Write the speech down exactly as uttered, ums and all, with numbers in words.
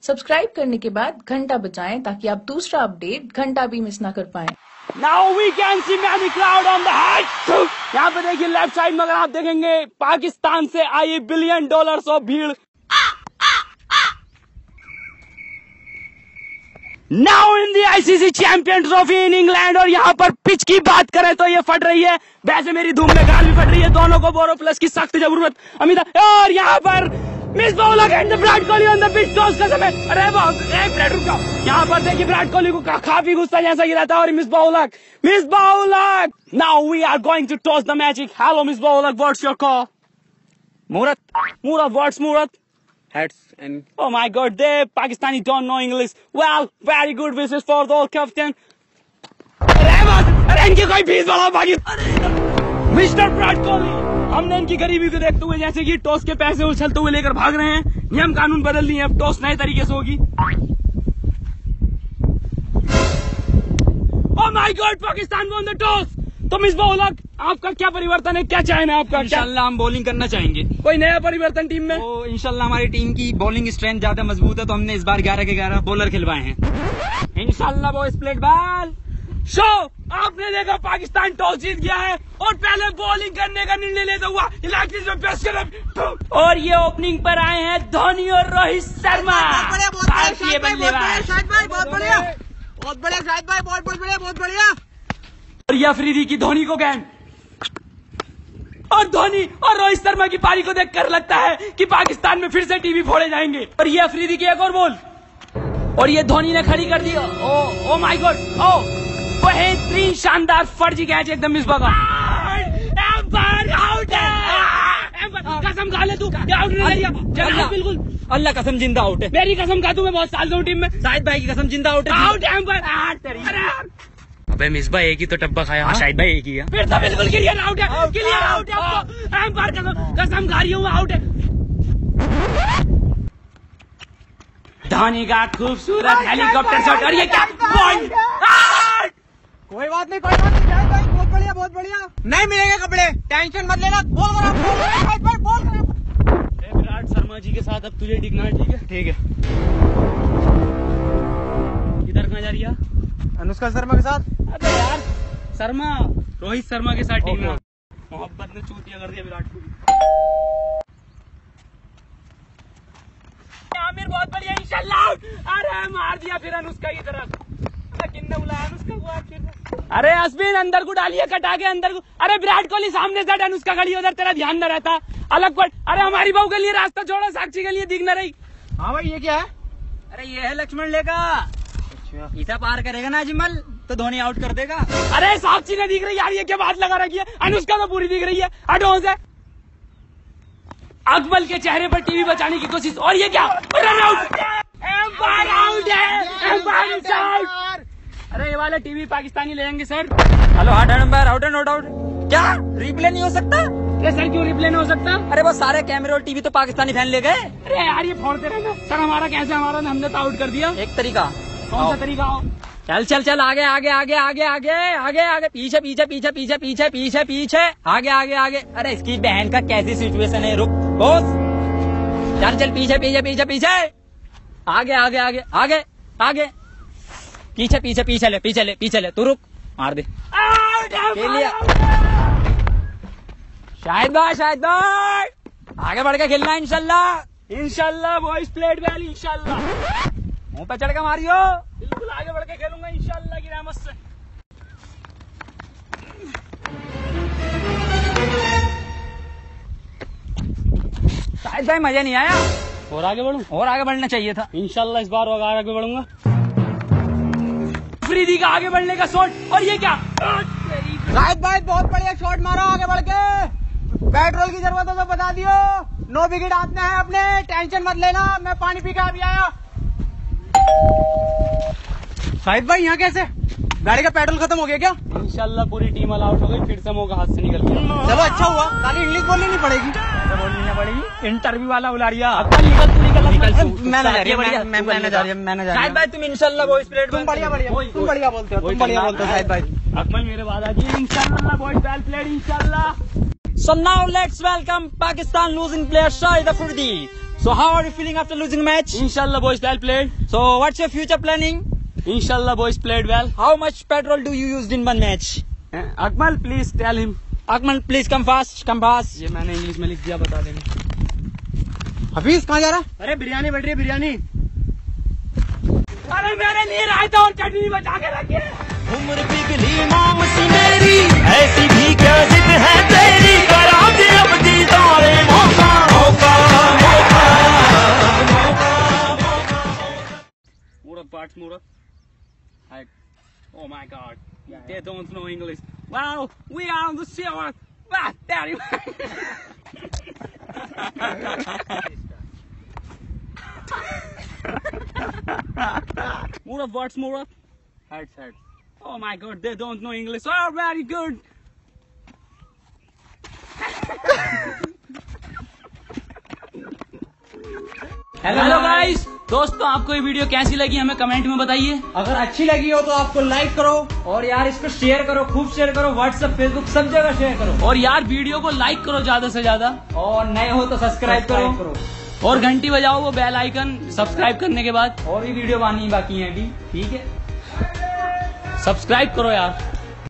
Subscribe करने के बाद घंटा बजाएं ताकि आप दूसरा अपडेट घंटा भी मिस ना कर पाएं। Now we can see many crowd on the height. यहाँ पे देखिए लेफ्ट साइड में अगर आप देखेंगे पाकिस्तान से आई बिलियन डॉलर्स ऑफ भीड़। Now in the I C C champion trophy in England और यहाँ पर पिच की बात करें तो ये फट रही है। वैसे मेरी धूम में गाल भी फट रही है। दोनों को बोरो प्लस की सख्त जरूरत अमिता और यहाँ पर miss bowler and Virat Kohli on the pitch toss का समय। अरे बहुत एक मिनट रुक जाओ। यहाँ पर देखिए विराट कोहली को काफी गुस्सा जैसा गिरा था और miss bowler miss bowler now we are going to toss the magic. Hello miss bowler what's your call? मुहूर्त मुहूर्त व्हाट्स मुहूर्त? Heads and oh my god, they Pakistani don't know English. Well, very good wishes for the captain. अरे इनकी कोई fees बढ़ा Pakistan. Mister Virat Kohli, हमने इनकी गरीबी को देखते हुए जैसे कि टॉस के पैसे उछलते हुए लेकर भाग रहे हैं। नियम कानून बदल दिए, अब टॉस नए तरीके से होगी। Oh my god, Pakistan won the toss. तो मिस बॉलर आपका क्या परिवर्तन है, क्या चाहना है आपका? इंशाल्लाह हम बॉलिंग करना चाहेंगे। कोई नया परिवर्तन टीम में? तो इंशाल्लाह हमारी टीम की बॉलिंग स्ट्रेंथ ज्यादा मजबूत है तो हमने इस बार ग्यारह के ग्यारह बॉलर खिलवाए हैं। इंशाल्लाह बॉयज प्लेट बॉल शो। आपने देखा पाकिस्तान टॉस जीत गया है और पहले बॉलिंग करने का निर्णय लेता हुआ इलाके में पेश कर और ये ओपनिंग पर आए हैं धोनी और रोहित शर्मा। भारतीय बल्लेबाज बहुत बढ़िया बहुत बढ़िया शाहिद भाई, बहुत बहुत बढ़िया बहुत बढ़िया। और ये अफरीदी की धोनी को गेंद और धोनी और रोहित शर्मा की पारी को देखकर लगता है कि पाकिस्तान में फिर से टीवी फोड़े जाएंगे। और ये अफरीदी की एक और बॉल और ये धोनी ने खड़ी कर दी। ओ ओ माय गॉड, ओ बेहतरीन शानदार फर्जी कैच एकदम इस बगा। आउट है, कसम खा ले तू आउट नहीं लिया बिल्कुल। अल्लाह कसम जिंदा आउट है। मेरी कसम खा तू, मैं बहुत साल से हूँ टीम में। शाहिद भाई की कसम जिंदा आउट है। आउट है। अबे मिसबा एक ही तो टप्पा खाया। हाँ शाहिद भाई एक ही है। फिर तो बिल्कुल क्लियर आउट है, क्लियर आउट है। एम्पायर कसम कसम खा रही हूँ आउट है। धोनी का खूबसूरत हेलीकॉप्टर शॉट और ये क्या पॉइंट। कोई बात नहीं कोई बात नहीं शाहिद भाई, बहुत बढ़िया बहुत बढ़िया। नहीं मिलेंगे कपड़े, टेंशन मत लेना। बोल करो शाहिद भाई, बोल करो। विराट शर्मा जी के साथ अब तुझे टिकना है, ठीक है? ठीक है। किधर कहाँ जा रही है? अनुष्का शर्मा के साथ। अबे यार शर्मा, रोहित शर्मा के साथ टिकना। मोहब्बत ने चूतिया कर दिया विराट कोहली। आमिर बहुत बढ़िया इंशाल्लाह। अरे मार दिया फिर अनुष्का की तरफ। किन्ने बुलाया अनुष्का को आखिर? अरे अश्विन अंदर को डालिए, कटा के अंदर को। अरे विराट कोहली सामने से अनुष्का खड़ी, उधर तेरा ध्यान न रहता। अलग पड़। अरे हमारी बहू के लिए रास्ता छोड़ो, साक्षी के लिए दिख न रही। हाँ भाई ये क्या है? अरे ये है लक्ष्मण लेका। इसे पार करेगा ना अजमल तो धोनी आउट कर देगा। अरे साक्षी ने दिख रही यार, ये क्या बात लगा रखी है? अनुष्का तो पूरी दिख रही है। हटो से। अकबल के चेहरे पर टीवी बचाने की कोशिश और ये क्या? Run out. एम्पायर आउट है। Umpire out. अरे ये वाला टीवी पाकिस्तानी ले जाएंगे sir. Hello hard umpire out है, नोट आउट। क्या रिप्ले नहीं हो सकता? अरे सर क्यों रिप्ले नहीं हो सकता? अरे वो सारे कैमरे और टीवी तो पाकिस्तानी फैन ले गए। अरे यार ये फोड़ते रहना सर। हमारा कैसे, हमारा हमने तो आउट कर दिया। एक तरीका। कौन सा तरीका हो? चल चल चल आगे आगे आगे आगे आगे आगे आगे पीछे पीछे पीछे पीछे पीछे पीछे पीछे आगे आगे आगे। अरे इसकी बहन का कैसी सिचुएशन है? रुक बोस, चल चल पीछे पीछे पीछे पीछे आगे आगे आगे आगे आगे पीछे पीछे पीछे ले पीछे ले पीछे ले। तू रुक, मार दे। शाहिद भाई शाहिद भाई आगे बढ़ के खेलना है इंशाल्लाह। इंशाल्लाह बॉयज प्लेट बैल इंशाल्लाह। मुंह पे चढ़ के मारियो। बिल्कुल आगे बढ़ के खेलूंगा इंशाल्लाह की रहमत से। शायद भाई मजा नहीं आया। और आगे बढ़ूं? और आगे बढ़ना चाहिए था। इंशाल्लाह इस बार और आगे बढ़ूंगा। अफरीदी का आगे बढ़ने का शॉट और ये क्या? शाहिद भाई बहुत बढ़िया शॉट मारा आगे बढ़ के। पेट्रोल की जरूरत हो तो बता दियो। नो विकेट आपने है अपने, टेंशन मत लेना। मैं पानी पी के अभी आया। शाहिद भाई यहाँ कैसे? गाड़ी का पेट्रोल खत्म हो गया क्या? इंशाल्लाह पूरी टीम ऑल आउट हो गई, फिर से मौका हाथ से निकल गया। चलो अच्छा हुआ, खाली इंग्लिश बोलनी नहीं पड़ेगी। बोलनी नहीं पड़ेगी। इंटरव्यू वाला बुला रही है। निकल तू निकल मैनेजर। शाहिद भाई तुम इंशाल्लाह बॉयज प्लेट। तुम बढ़िया बढ़िया तुम बढ़िया बोलते हो, तुम बढ़िया बोलते हो शाहिद भाई। अकमल मेरे बाद आजी इंशाल्लाह बॉयज वेल प्लेड इंशाल्लाह। So now let's welcome Pakistan losing player Shahid Afridi. So how are you feeling after losing match? Inshallah, boys, well played. So what's your future planning? Inshallah, boys, played well. How much petrol do you used in one match? Eh, Akmal, please tell him. Akmal, please come fast, come fast. ये मैंने English में लिख दिया, बता देना। हफीज कहाँ जा रहा? अरे बिरयानी बन रही है, बिरयानी। अरे मेरे लिए रायता और चटनी बचा के रखिए। उम्र पिघली मोम सी मेरी, ऐसी भी क्या जिद है तेरी, करा दे अब दीदारे मौका मौका मौका मौका। Murat, parts Murat. I, oh my God, they don't know English. Wow, we are on the shore. Wow, there you Murat, what's Murat? Heads, heads. Oh my God, they don't know English. Oh, very good. Hello guys, दोस्तों आपको ये video कैसी लगी हमें comment में बताइए। अगर अच्छी लगी हो तो आपको लाइक करो और यार इसको शेयर करो, खूब शेयर करो, व्हाट्सएप फेसबुक सब जगह शेयर करो। और यार वीडियो को लाइक करो ज्यादा से ज्यादा, और नए हो तो सब्सक्राइब करो, करो और घंटी बजाओ वो बेल आइकन सब्सक्राइब करने के बाद। और भी वीडियो बनानी बाकी है अभी, ठीक है। सब्सक्राइब करो यार।